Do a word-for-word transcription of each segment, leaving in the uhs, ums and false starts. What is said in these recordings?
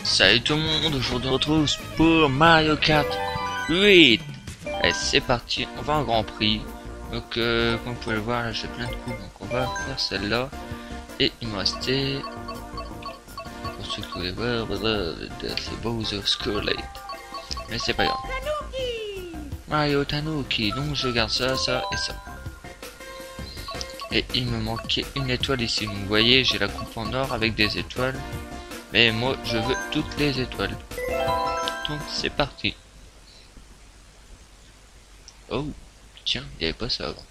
Salut tout le monde, aujourd'hui on se retrouve pour Mario Kart huit. Allez, c'est parti, on va en Grand Prix. Donc euh, comme vous pouvez le voir là, j'ai plein de coups, donc on va faire celle-là. Et il me restait, pour ceux qui voulaient voir, c'est Bowser Skull. Mais c'est pas grave. Mario Tanuki, donc je garde ça, ça et ça. Et il me manquait une étoile ici, donc vous voyez j'ai la coupe en or avec des étoiles. Mais moi je veux toutes les étoiles. Donc c'est parti. Oh tiens, il n'y avait pas ça avant.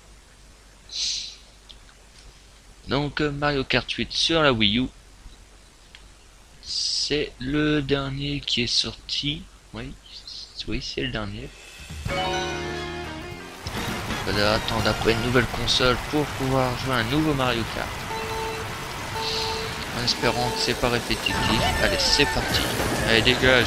Donc Mario Kart huit sur la Wii U. C'est le dernier qui est sorti. Oui, oui c'est le dernier. On va attendre après une nouvelle console pour pouvoir jouer à un nouveau Mario Kart. En espérant que c'est pas répétitif. Allez, c'est parti. Allez, dégage.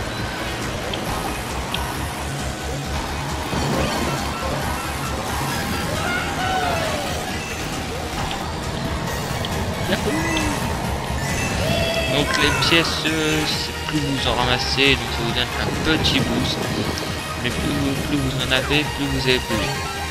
Donc les pièces, euh, plus vous en ramassez, donc ça vous donne un petit boost. Mais plus, plus vous en avez, plus vous avez plus vite.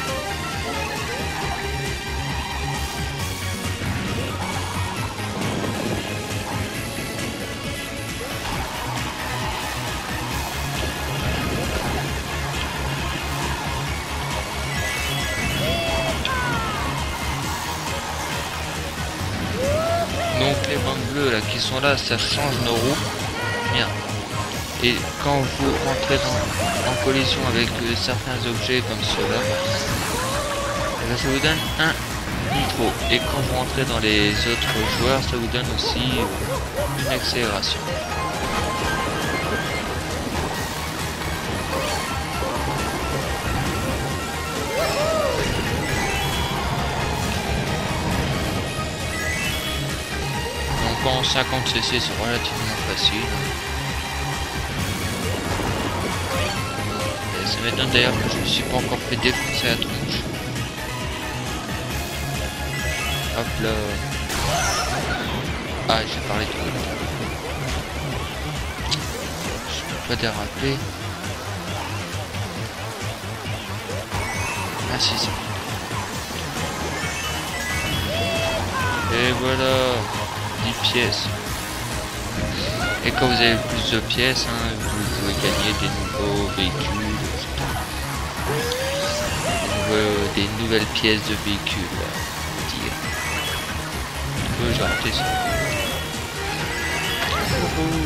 Donc les bandes bleues là qui sont là, ça change nos roues. Merde. Et quand vous rentrez dans, en collision avec euh, certains objets comme ceux-là, eh ça vous donne un nitro. Et quand vous rentrez dans les autres joueurs, ça vous donne aussi euh, une accélération. En cinquante C C c'est relativement facile. Et ça m'étonne d'ailleurs que je ne me suis pas encore fait défoncer la tronche. Hop là. Ah j'ai parlé tout le temps. Je peux pas déraper. Ah si c'est bon. Et voilà. dix pièces. Et quand vous avez plus de pièces, hein, vous pouvez gagner des nouveaux véhicules, des, nouveaux, des nouvelles pièces de véhicules. Dire. Oh, j'ai raté ça. Oh, oh.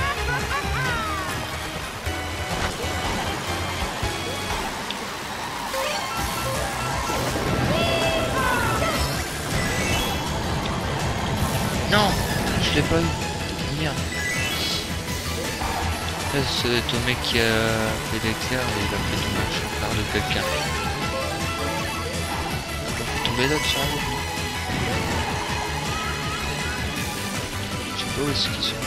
Non, je l'ai pas eu. Merde. Là, c'est au mec qui a fait l'éclair et il a fait dommage par de quelqu'un. Il a fait tomber d'autres sur la route. Je sais pas où est-ce qu'ils sont.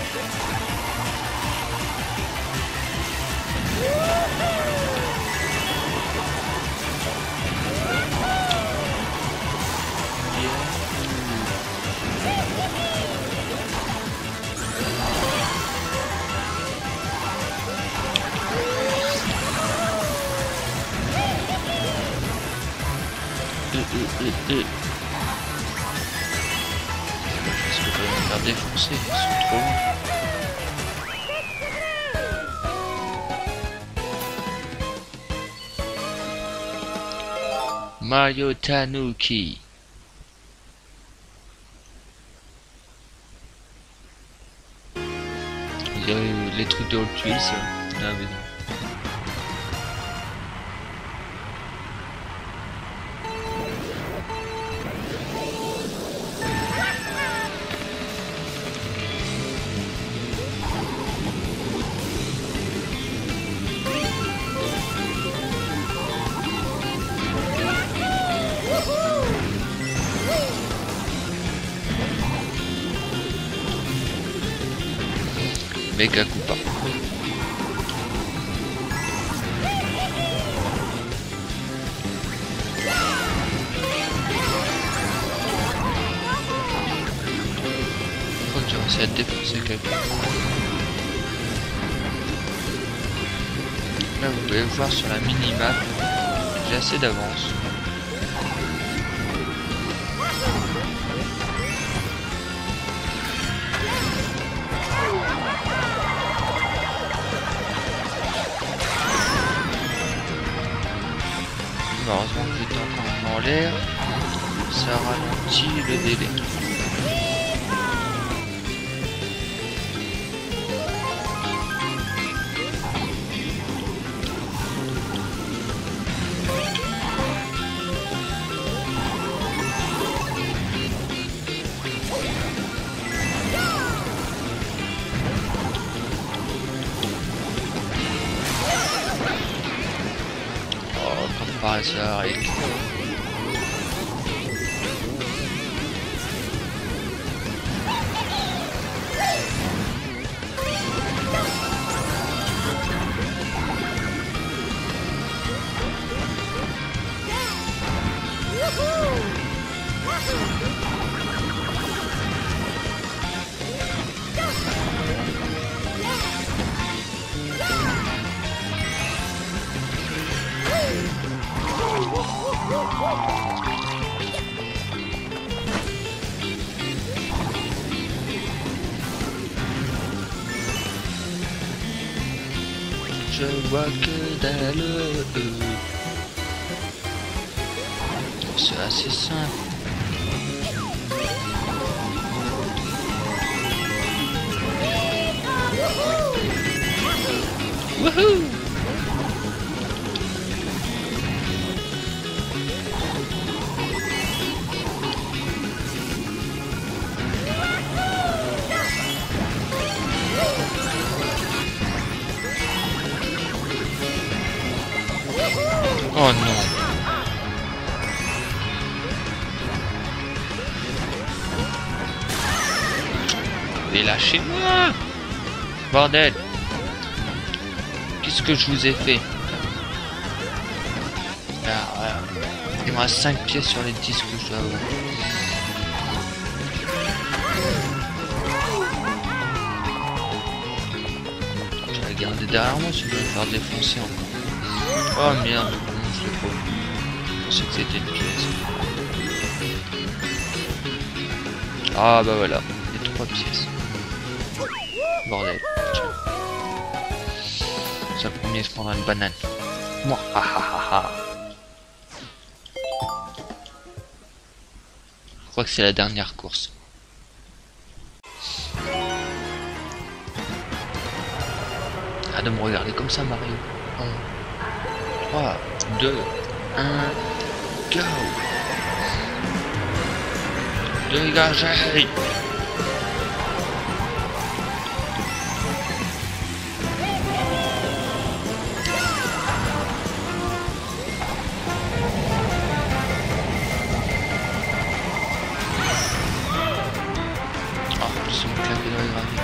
Euh, euh, euh, euh. Est-ce que je vais me faire défoncer? Ils sont trop loin. Mario Tanuki. On dirait les trucs de Hot Wheels. Ah mais non. Méga Koopa. essayer de défoncer quelqu'un. Là, vous pouvez voir sur la mini-map, j'ai assez d'avance. Heureusement que j'étais encore en l'air, ça ralentit le délai. Par ça avec je vois que dalle. C'est assez simple. Wouhou! Oh non. Mais lâchez-moi! Bordel! Qu'est-ce que je vous ai fait? Ah, voilà. Il me reste cinq pièces sur les dix que je dois avoir. Je vais garder derrière moi si je vais me faire défoncer encore. Oh merde, non, je l'ai pas vu. Je pensais que c'était une pièce. Ah bah voilà, les trois pièces. Bordel. Ça le premier se prendra une banane. Moi, ah ah ah ah. Je crois que c'est la dernière course. Ah, de me regarder comme ça, Mario. Oh. trois, deux, un, go! Dégagez! Oh, ils sont claqués dans les graviers.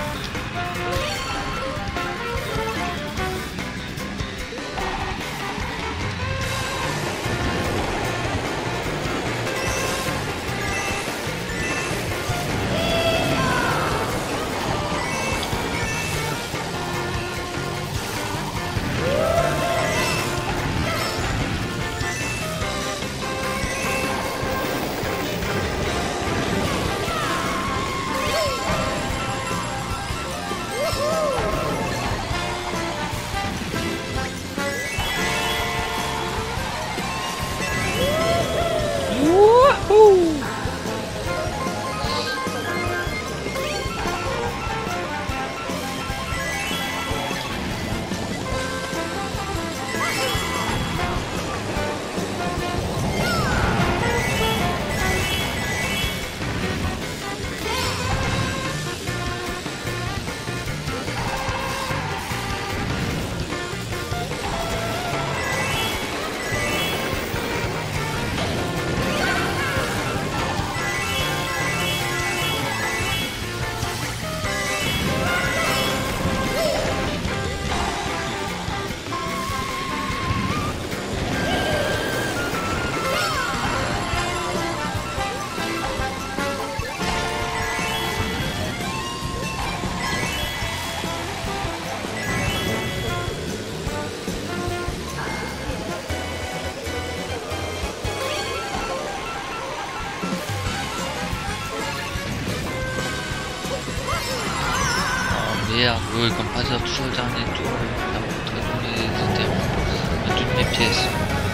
Merde, oui, comme par hasard, toujours le dernier tour, la rentrée dans les étherons de toutes mes pièces.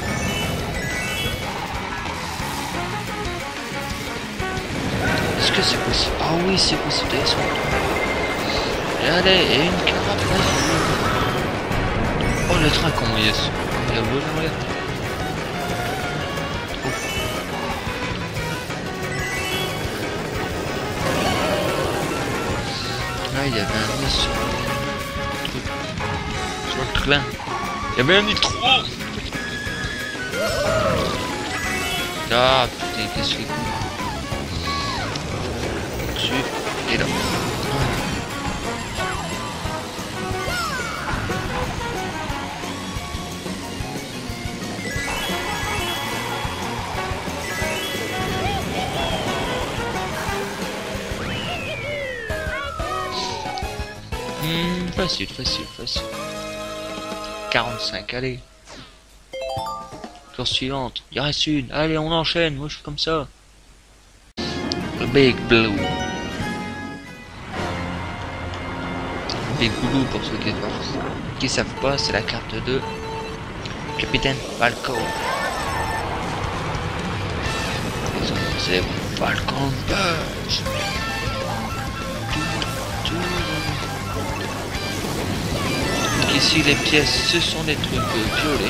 Est-ce que c'est possible? Ah oui, c'est possible d'aller sur le tour. Et allez, et une carapace. Oh, le train, comment il est? Il a volé en l'air. Là, il y avait un nid sur le truc. Sur le train. Il y avait un nitro. Ah, putain, qu'est-ce qu'il fait? Dessus. Et là. Hmm, facile, facile, facile. quarante-cinq, allez. Course suivante. Il reste une. Allez, on enchaîne. Moi, je suis comme ça. Le Big Blue. Big Blue, pour ceux qui ne qui savent pas, c'est la carte de Capitaine Falcon. C'est Falcon Punch. Ici les pièces ce sont des trucs violets.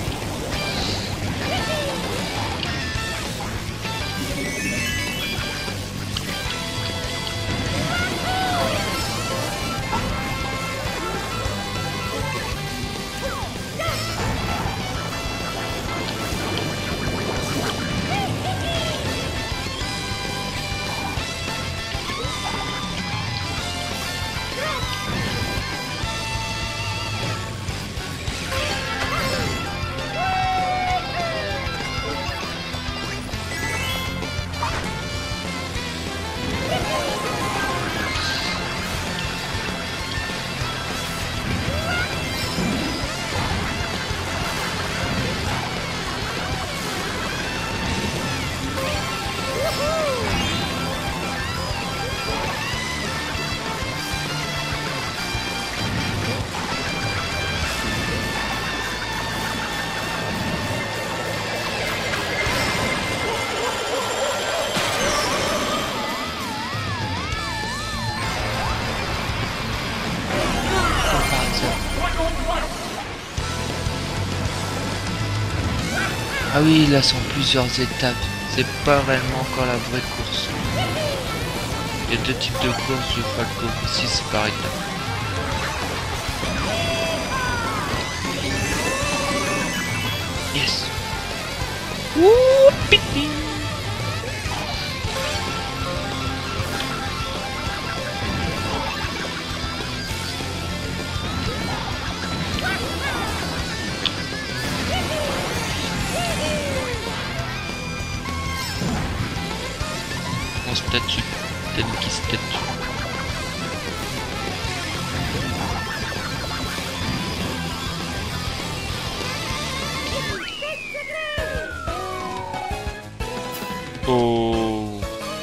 Ah oui, là sont plusieurs étapes. C'est pas réellement encore la vraie course. Il y a deux types de courses du Falco. Ici c'est par étapes. Yes. Ouh, piti. Statue, peut-être qui statue. Oh,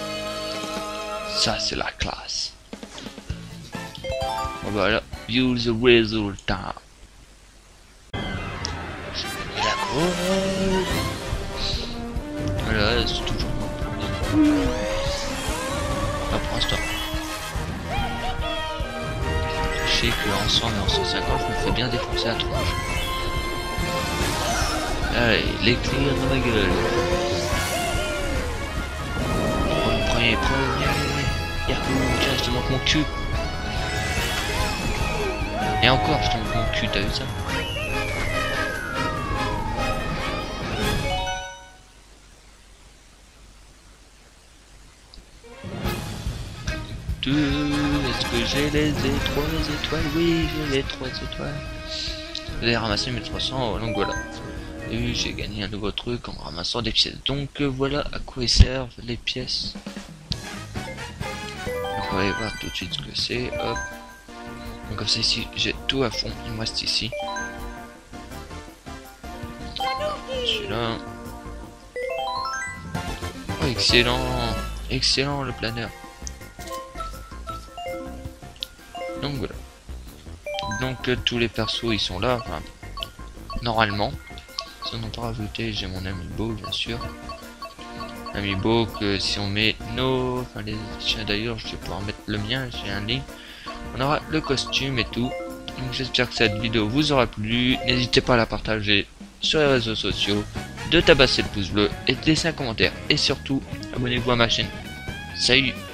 ça c'est la classe. Voilà, view the résultat. La course. Voilà, c'est toujours mon premier. Pas pour l'instant. Je sais qu'en cent et en cent cinquante, je me fais bien défoncer à tronche. Allez, l'éclair dans la gueule. Premier, premier, premier. Yahoo, tiens, je te montre mon cul. Et encore, je te montre mon cul, t'as vu ça? Est-ce que j'ai les trois étoiles? Oui, j'ai les trois étoiles. J'ai ramassé mes trois cents, donc voilà. Et j'ai gagné un nouveau truc en ramassant des pièces. Donc euh, voilà à quoi ils servent les pièces. Donc, on va aller voir tout de suite ce que c'est. Hop. Donc comme ça ici, j'ai tout à fond. Il me reste ici. Celui-là. Oh, excellent. Excellent le planeur. Donc voilà. Donc euh, tous les persos ils sont là, enfin, normalement. Si on n'a pas rajouté, j'ai mon amiibo bien sûr. Amiibo que si on met nos... Enfin les chiens d'ailleurs, je vais pouvoir mettre le mien, j'ai un lien. On aura le costume et tout. Donc j'espère que cette vidéo vous aura plu. N'hésitez pas à la partager sur les réseaux sociaux, de tabasser le pouce bleu et de laisser un commentaire. Et surtout, abonnez-vous à ma chaîne. Salut!